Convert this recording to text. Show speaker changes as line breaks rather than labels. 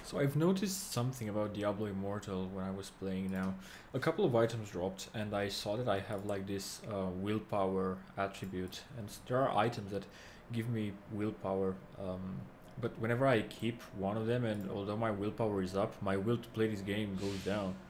So I've noticed something about Diablo Immortal when I was playing now. A couple of items dropped and I saw that I have like this willpower attribute, and there are items that give me willpower, but whenever I keep one of them, and although my willpower is up, my will to play this game goes down.